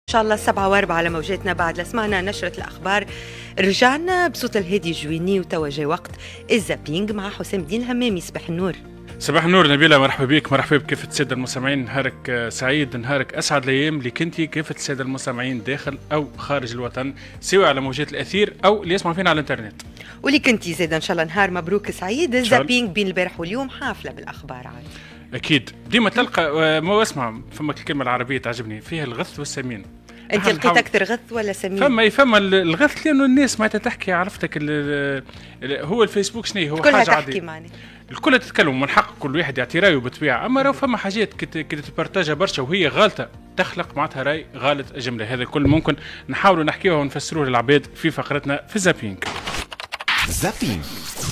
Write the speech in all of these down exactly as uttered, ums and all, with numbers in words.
إن شاء الله سبعة وأربعة على موجاتنا. بعد لسمعنا نشرة الأخبار رجعنا بصوت الهادي الجويني وتوجه وقت الزابينج مع حسام الدين الهمامي. صباح النور. صباح النور نبيلة، مرحبا بك. مرحبا بكافة السادة المستمعين. نهارك سعيد، نهارك أسعد الأيام اللي كنتي كافة السادة المستمعين داخل أو خارج الوطن، سواء على موجات الأثير أو اللي يسمعوا فينا على الإنترنت. واللي كنتي زيدا إن شاء الله نهار مبروك سعيد. الزابينج بين البارح واليوم حافلة بالأخبار عاد. أكيد ديما تلقى ما اسمع، فما الكلمة العربية تعجبني فيها الغث والسمين. انت لقيت اكثر غث ولا سمين؟ فما فما الغث لانه الناس ما تحكي، عرفتك هو الفيسبوك شنو هو حاجه عاديه الكل تتكلم، من حق كل واحد يعطي رايه بالطبيعه، اما راهو فما حاجات كي تبارتاجها برشا وهي غالطه تخلق معناتها راي غالط جمله. هذا الكل ممكن نحاولوا نحكيوه ونفسروه للعباد في فقرتنا في زابينج. زابينج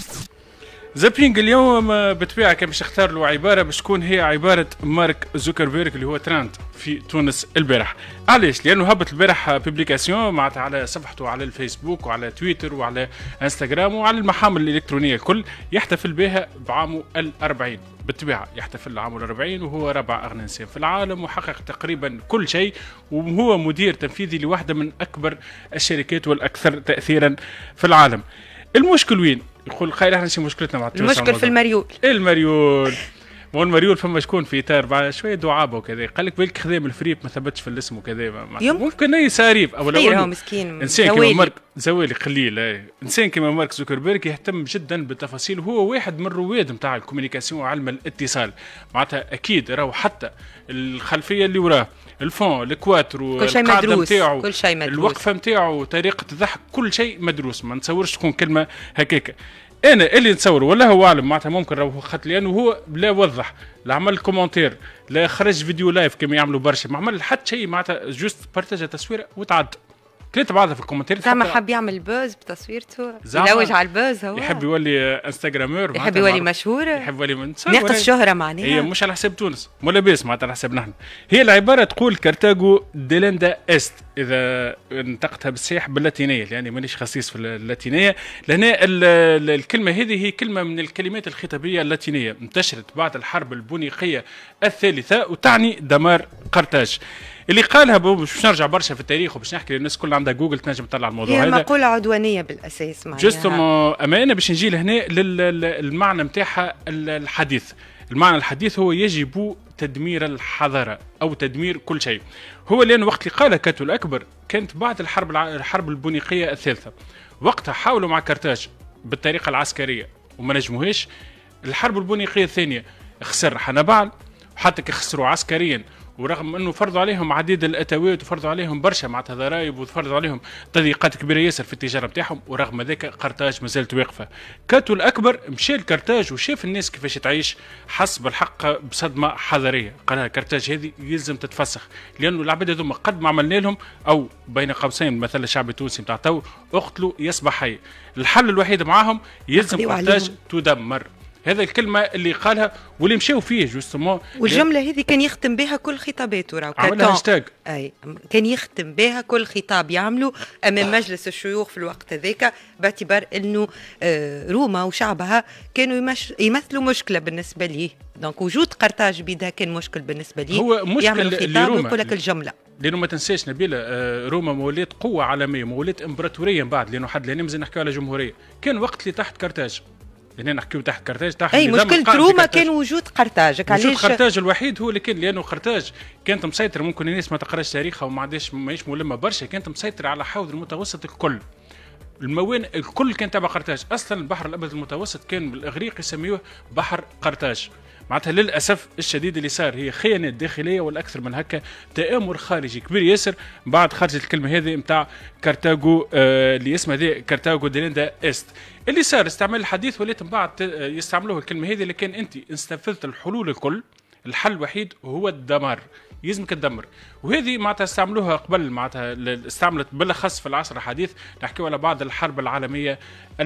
زابينج اليوم بالطبيعه كان باش اختار له عباره باش تكون هي عباره مارك زوكربيرغ اللي هو ترند في تونس البارح. علاش؟ لانه هبط البارح بوبليكاسيون معناتها على صفحته على الفيسبوك وعلى تويتر وعلى انستغرام وعلى المحامل الالكترونيه الكل، يحتفل بها بعامه الأربعين. بالطبيعه يحتفل عامه الأربعين وهو رابع اغنى انسان في العالم وحقق تقريبا كل شيء، وهو مدير تنفيذي لواحده من اكبر الشركات والاكثر تاثيرا في العالم. المشكل وين؟ يقول خير احنا شي مشكلتنا مع المشكل في المريول. المريول مو المريول فما شكون في اطار بعد شويه دعابه وكذا، قال لك بالك خدام الفريب ما ثبتش في الاسم وكذا، ممكن اي ساريف او لو مسكين انسان كيما مارك زوالي قليل. اي انسان كيما مارك زوكربيرغ يهتم جدا بالتفاصيل، وهو واحد من الرواد نتاع الكوميونيكاسيون وعلم الاتصال. معناتها اكيد راهو حتى الخلفيه اللي وراه، الفون، الكواتر، القاعده نتاعو، كل شيء مدروس، الوقفه نتاعو، طريقه الضحك، كل شيء مدروس. ما نتصورش تكون كلمه هكاكا. انا اللي نتصور ولا هو عالم معناتها ممكن راهو خاطر لانه هو لا وضح لا عمل كومنتير لا خرج فيديو لايف كما يعملوا برشا، ما عمل حتى شيء معناتها جوست بارتاجا تصويره وتعد. كليت بعضها في الكومنتير زعما حب يعمل بوز بتصويرته، يلوج على البوز، هو يحب يولي انستغرامور، يحب يولي مشهور، يحب يولي ناقص شهره معناها. هي مش على حساب تونس مو لاباس معناتها على حساب نحن. هي العباره تقول كارتاغو ديلندا است، اذا نطقتها بالصحيح باللاتينيه لاني مانيش خصيص في اللاتينيه، لهنا الكلمه هذه هي كلمه من الكلمات الخطابيه اللاتينيه انتشرت بعد الحرب البونيقيه الثالثه وتعني دمار قرطاج. اللي قالها باش نرجع برشا في التاريخ وباش نحكي للناس كل عندها جوجل تنجم تطلع الموضوع هذا. هي مقولة عدوانية بالأساس معناها. جوستومون، أما أنا باش نجي لهنا للمعنى نتاعها الحديث. المعنى الحديث هو يجب تدمير الحضارة أو تدمير كل شيء. هو لأن وقت اللي قالها كاتو الأكبر كانت بعد الحرب الحرب البونيقية الثالثة. وقتها حاولوا مع قرطاج بالطريقة العسكرية وما نجموهاش. الحرب البونيقية الثانية خسر حنبال وحتى كي خسروا عسكريا، ورغم انه فرضوا عليهم عديد الاتوات وفرضوا عليهم برشا معناتها ضرائب وفرضوا عليهم تضييقات كبيره ياسر في التجاره نتاعهم، ورغم ذلك قرطاج مازالت واقفه. كاتو الاكبر مشى لقرطاج وشاف الناس كيفاش تعيش، حس بالحق بصدمه حضاريه، قال لها قرطاج هذه يلزم تتفسخ، لانه العباد هذوما قد ما عملنا لهم او بين قوسين مثل الشعب التونسي نتاع تو اقتلوا يصبح حي. الحل الوحيد معاهم يلزم قرطاج تدمر. هذا الكلمة اللي قالها واللي مشاو فيه جوستومون، والجملة هذه كان يختم بها كل خطاباته. راهو عملها هاشتاج، اي كان يختم بها كل خطاب يعملوا امام مجلس الشيوخ في الوقت هذاك، باعتبار انه روما وشعبها كانوا يمثلوا مشكلة بالنسبة ليه. دونك وجود قرطاج بيدها كان مشكل بالنسبة ليه، هو مشكل الخطاب ويقول لك الجملة. لانه ما تنساش نبيله، روما مولات قوة عالمية، مولات امبراطورية من بعد، لانه حد لا نمزل نحكيو على جمهورية، كان وقت اللي تحت قرطاج. هنا نحكيو تحت قرطاج تحت اي مشكلة روما كان وجود قرطاج. وجود قرطاج الوحيد هو اللي كان، لانه قرطاج كانت مسيطرة، ممكن الناس ما تقراش تاريخها وما عندهاش ماهيش ملمة برشا، كانت مسيطرة على حوض المتوسط الكل. الموانئ الكل كان تبع قرطاج، اصلا البحر الابيض المتوسط كان بالاغريق يسميوه بحر قرطاج. معناتها للاسف الشديد اللي صار هي خيانات داخليه والاكثر من هكا تآمر خارجي كبير ياسر بعد خرجت الكلمه هذه نتاع كارتاغو آه اللي اسمها هذه كارتاغو ديلندا است. اللي صار استعمال الحديث ولات من بعد يستعملوه الكلمه هذه، لكن انت استنفذت الحلول الكل، الحل الوحيد هو الدمار، يلزمك تدمر. وهذه معناتها استعملوها قبل، معناتها استعملت بالاخص في العصر الحديث. نحكيو على بعد الحرب العالميه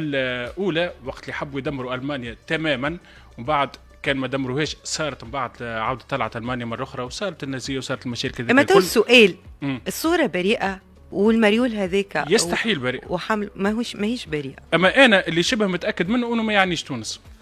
الاولى وقت اللي حبوا يدمروا المانيا تماما، ومن بعد كان ما دمروهاش صارت من بعد عوده طلعت المانيا مره اخرى وصارت النازيه وصارت المشاكل. اما تو السؤال، الصوره بريئه والمريول هذاك يستحيل بريء وحمل ماهوش ماهيش بريئه. اما انا اللي شبه متاكد منه انه ما يعنيش تونس،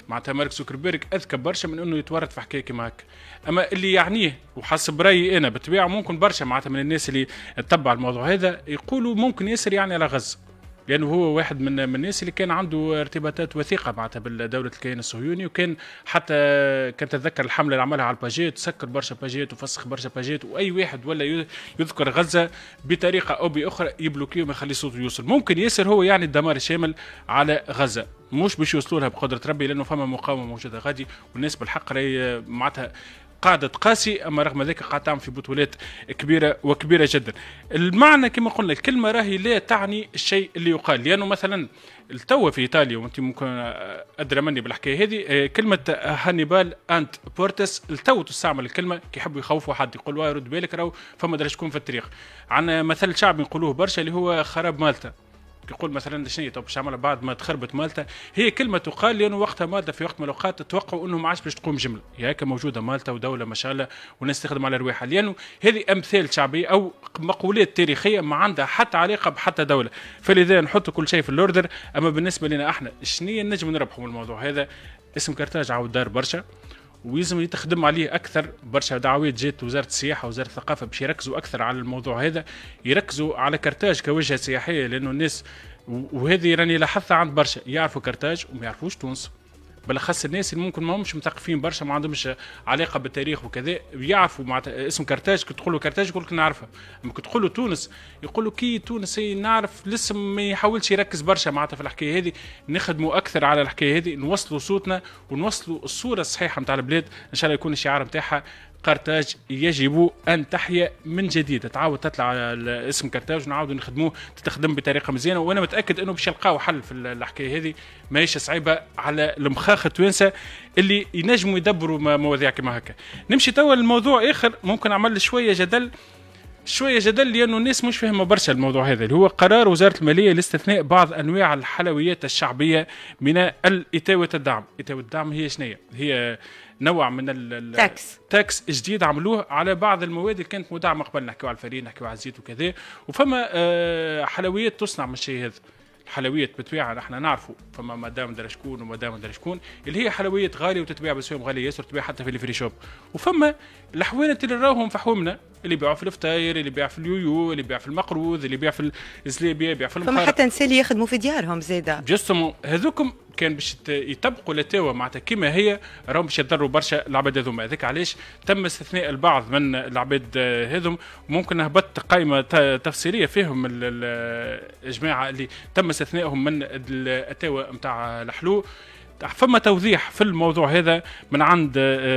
معناتها مارك زوكربيرج اذكى برشا من انه يتورط في حكايه كيما هكا. اما اللي يعنيه وحسب رايي انا بالطبيعه ممكن برشا معناتها من الناس اللي تتبع الموضوع هذا يقولوا ممكن ياسر يعني على غزه، لانه هو واحد من من الناس اللي كان عنده ارتباطات وثيقه معناتها بالدوله الكيان الصهيوني، وكان حتى كان تتذكر الحمله اللي عملها على الباجيت، سكر برشا باجيت وفسخ برشا باجيت، واي واحد ولا يذكر غزه بطريقه او باخرى يبلوكيه وما يخلي صوته يوصل. ممكن ياسر هو يعني الدمار الشامل على غزه، مش باش يوصلوا لها بقدره ربي لانه فما مقاومه موجوده غادي، والناس بالحق راهي معناتها قاعدة تقاسي، اما رغم ذلك قاعدة تعمل في بطولات كبيرة وكبيرة جدا. المعنى كما قلنا الكلمة راهي لا تعني الشيء اللي يقال، لأنه مثلا التوا في إيطاليا وأنت ممكن أدرى مني بالحكاية هذه، كلمة هانيبال أنت بورتس التو تستعمل الكلمة كي يحبوا يخوفوا حد، يقولوا يرد بالك راهو فما درا شكون في التاريخ. عن مثل شعبي نقولوه برشا اللي هو خراب مالطا، يقول مثلا شنو تو باش عملها بعد ما تخربت مالطا، هي كلمه تقال لانه وقتها مالطا في وقت من الاوقات توقعوا انه ما عادش باش تقوم جمله، هيك موجوده مالطا ودوله ما شاء الله والناس تخدم على رواحها، لانه هذه امثال شعبيه او مقولات تاريخيه ما عندها حتى علاقه بحتى دوله، فلذا نحط كل شيء في الاوردر. اما بالنسبه لنا احنا شنو نجم نربحوا من الموضوع هذا؟ اسم كرتاج عاود دار برشا ويلزم يتخدم عليه اكثر، برشا دعوات جات وزاره السياحه وزاره الثقافه باش يركزوا اكثر على الموضوع هذا، يركزوا على كرتاج كوجهه سياحيه، لانه الناس وهذه راني لاحظتها عند برشا يعرفوا كرتاج وما يعرفوش تونس، بالاخص الناس اللي ممكن ما همش مثقفين برشا ما عندهمش علاقه بالتاريخ وكذا يعرفوا مع اسم كرتاج. كي تقول له كرتاج يقول لك نعرفها، اما كي تقول له تونس يقول له كي تونس نعرف، لسه ما يحاولش يركز برشا معناتها في الحكايه هذه. نخدموا اكثر على الحكايه هذه، نوصلوا صوتنا ونوصلوا الصوره الصحيحه نتاع البلاد، ان شاء الله يكون الشعار نتاعها قرطاج يجب ان تحيا من جديد، تعاود تطلع على اسم كرتاج ونعاودوا نخدموه تتخدم بطريقه مزيانه، وانا متاكد انه باش يلقاو حل في الحكايه هذه، ماهيش صعيبه على المخاخ التوانسه اللي ينجموا يدبروا مواضيع كما هكا. نمشي توا لموضوع اخر ممكن عمل شويه جدل شويه جدل لانه الناس مش فاهمه برشا الموضوع هذا، اللي هو قرار وزاره الماليه لاستثناء بعض انواع الحلويات الشعبيه من الاتاوه الدعم. اتاوه الدعم هي شنو هي؟ نوع من التاكس تاكس جديد عملوه على بعض المواد اللي كانت مدعمه قبل، نحكيو على الفرين نحكيو على الزيت وكذا، وفما حلويات تصنع من الشيء هذا. الحلويات بطبيعه نحن نعرفوا فما مدام درا شكون ومدام درا شكون اللي هي حلويات غاليه وتتباع بسعر غالي ياسر، تتباع حتى في الفري شوب، وفما الحوانت اللي راهم فحومنا اللي يبيعوا في الفطاير، اللي يبيع في اليويو، اللي يبيع في المقروض، اللي يبيع في الزلابيه، يبيع في المقارب، فما حتى نسالي يخدموا في ديارهم زاده. جوستومون هذوكم كان باش يطبقوا التاوه معناتها كيما هي، راهم باش يضروا برشا العباد هذوما. هذاك علاش تم استثناء البعض من العباد هذوم، ممكن هبط قائمه تفسيريه فيهم الجماعه اللي تم استثنائهم من التاوه نتاع الحلو. فما توضيح في الموضوع هذا من عند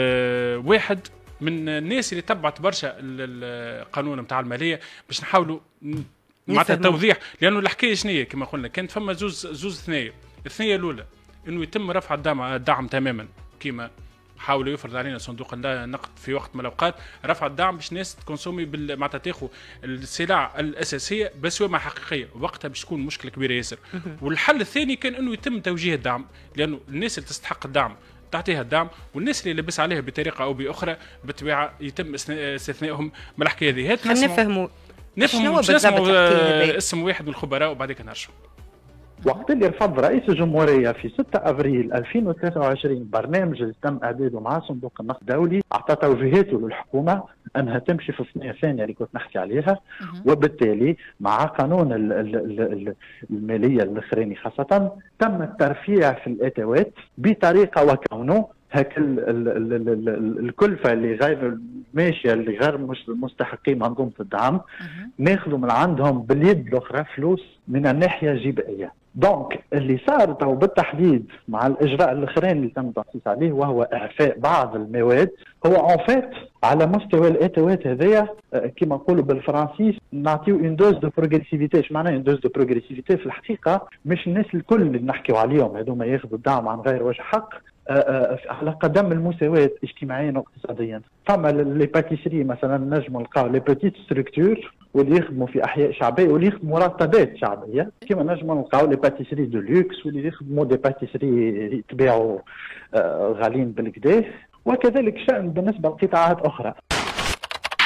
واحد من الناس اللي تبعت برشا القانون نتاع الماليه باش نحاولوا معناتها توضيح، لانه الحكايه شنو كما قلنا كانت فما زوز زوز ثنايا. الثنيه الاولى انه يتم رفع الدعم الدعم تماما كما حاولوا يفرض علينا صندوق النقد في وقت من الاوقات، رفع الدعم باش الناس تكونسومي معناتها تاخذ السلع الاساسيه باسواق حقيقيه، وقتها باش تكون مشكله كبيره ياسر. والحل الثاني كان انه يتم توجيه الدعم، لانه الناس اللي تستحق الدعم تعطيها الدعم، والناس اللي لبس عليها بطريقه او باخرى بالطبيعه يتم استثنائهم من الحكايه هذه. هات نفهموا نفهموا باش نسمعوا اسم واحد من الخبراء وبعدين نرجعوا. وقت اللي رفض رئيس الجمهورية في ستة أبريل ألفين وثلاثة وعشرين برنامج اللي تم إعداده مع صندوق النقد الدولي، أعطى توجيهاته للحكومة أنها تمشي في الثنية الثانية اللي كنت نحكي عليها، وبالتالي مع قانون ال ال ال المالية الأخراني خاصة تم الترفيع في الأتوات بطريقة وكونه هك ال ال ال ال ال الكلفة اللي غير ماشية اللي غير مستحقين منظومة الدعم ناخذوا من عندهم باليد الأخرى فلوس من الناحية الجبائية. دونك اللي صار تو بالتحديد مع الاجراء الاخراني اللي تم التنصيص عليه وهو اعفاء بعض المواد، هو اون فيت على مستوى الاتوات هذايا كما نقولوا بالفرنسي نعطيو اون دوز دو بروغريسيفيتي. اش معناها اون دوز دو بروغريسيفيتي؟ في الحقيقه مش الناس الكل اللي نحكيو عليهم هذوما ياخذوا الدعم عن غير وجه حق على قدم المساواة اجتماعيا واقتصاديا. فما لي باتيسري مثلا نجموا نلقاو لي بوتيت ستركتور واللي يخدموا في احياء شعبيه واللي يخدموا مرتبات شعبيه، كما نجموا نلقاو لي باتيسري دو لوكس واللي يخدموا دي باتيسري يتباعوا غاليين بالكدا، وكذلك شأن بالنسبه لقطاعات اخرى.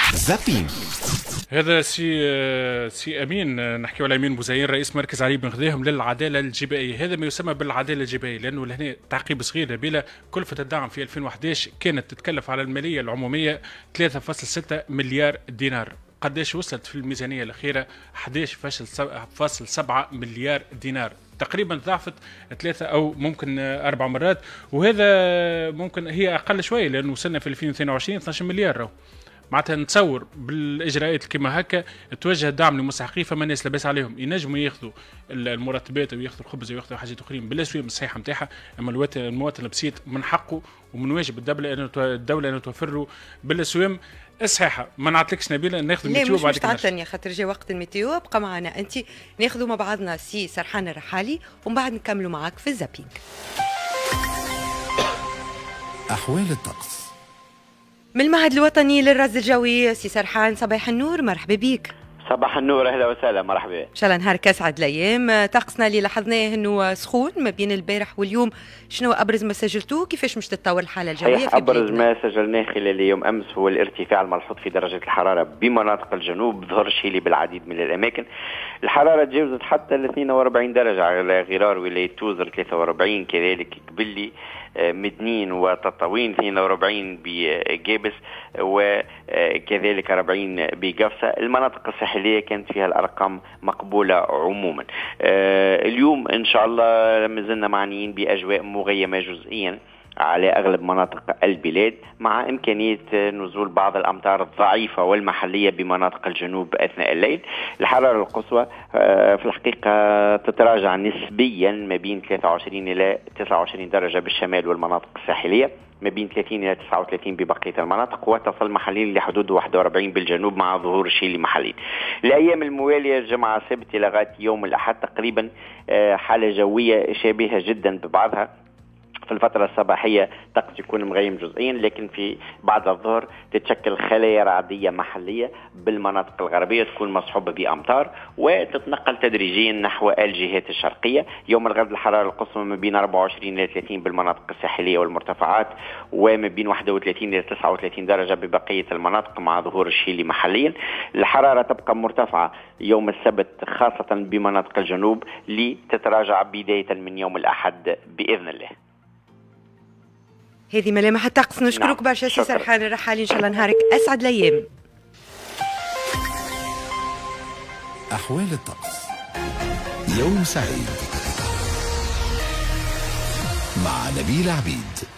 زابين. هذا سي سي امين، نحكيو على امين بوزاين رئيس مركز علي بن غذاهم للعداله الجبائيه. هذا ما يسمى بالعداله الجبائيه، لانه لهنا تعقيب صغير بلا كلفه الدعم في ألفين وأحد عشر كانت تتكلف على الماليه العموميه ثلاثة فاصلة ستة مليار دينار. قداش وصلت في الميزانيه الاخيره؟ أحد عشر فاصلة سبعة مليار دينار، تقريبا ضعفت ثلاثة او ممكن اربع مرات، وهذا ممكن هي اقل شويه لانه وصلنا في ألفين واثنين وعشرين اثناش مليار. راهو معناتها نتصور بالاجراءات كما هكا توجه الدعم للمستحقين، فما الناس لاباس عليهم ينجموا ياخذوا المرتبات وياخذوا الخبز وياخذوا حاجات اخرين بالاسويه الصحيحه نتاعها، اما المواطن البسيط من حقه ومن واجب الدوله ان الدوله ان توفر له بالاسوام الصحيحه. ما نعطلكش نبيله ناخذ الميتيو بعد كده. لا مش تعطلني خاطر جا وقت الميتيو، ابقى معنا انت ناخذوا مع بعضنا سي سرحان الرحالي ومن بعد نكملوا معاك في الزابينج. احوال الطقس من المعهد الوطني للرصد الجوي، سي سرحان صباح النور، مرحبا بيك. صباح النور، اهلا وسهلا، مرحبا. ان شاء الله نهارك اسعد الايام. طقسنا اللي لاحظناه انه سخون ما بين البارح واليوم، شنو ابرز ما سجلتوه؟ كيفاش مش تتطور الحاله الجويه في ابرز ما سجلناه خلال يوم امس هو الارتفاع الملحوظ في درجه الحراره بمناطق الجنوب، ظهر الشيلي بالعديد من الاماكن. الحراره تجاوزت حتى ال اثنين وأربعين درجه على غرار ولايه توزر ثلاثة وأربعين، كذلك قبلي مدنين وتطاوين اثنين وأربعين بجابس وكذلك أربعين بقفصة. المناطق الساحلية كانت فيها الأرقام مقبولة عموما. اليوم إن شاء الله مازلنا معنيين بأجواء مغيمة جزئيا على أغلب مناطق البلاد، مع إمكانية نزول بعض الأمطار الضعيفة والمحلية بمناطق الجنوب أثناء الليل. الحرارة القصوى في الحقيقة تتراجع نسبيا ما بين ثلاثة وعشرين إلى تسعة وعشرين درجة بالشمال والمناطق الساحلية، ما بين ثلاثين إلى تسعة وثلاثين ببقية المناطق، وتصل محليا لحدود واحد وأربعين بالجنوب مع ظهور الشيلي محليا. الأيام الموالية الجمعة السبت لغاية يوم الأحد تقريبا حالة جوية شبيهة جدا ببعضها. في الفترة الصباحية طقس يكون مغيم جزئيا، لكن في بعد الظهر تتشكل خلايا رعدية محلية بالمناطق الغربية تكون مصحوبة بأمطار وتتنقل تدريجيا نحو الجهات الشرقية. يوم الغد الحرارة القصوى ما بين أربعة وعشرين إلى ثلاثين بالمناطق الساحلية والمرتفعات، وما بين واحد وثلاثين إلى تسعة وثلاثين درجة ببقية المناطق مع ظهور الشيلي محليا. الحرارة تبقى مرتفعة يوم السبت خاصة بمناطق الجنوب، لتتراجع بداية من يوم الأحد بإذن الله. هذه ملامح الطقس. نشكرك برشا سي سرحان الرحالي، ان شاء الله نهارك اسعد الايام. احوال الطقس يوم سعيد مع نبيل عبيد.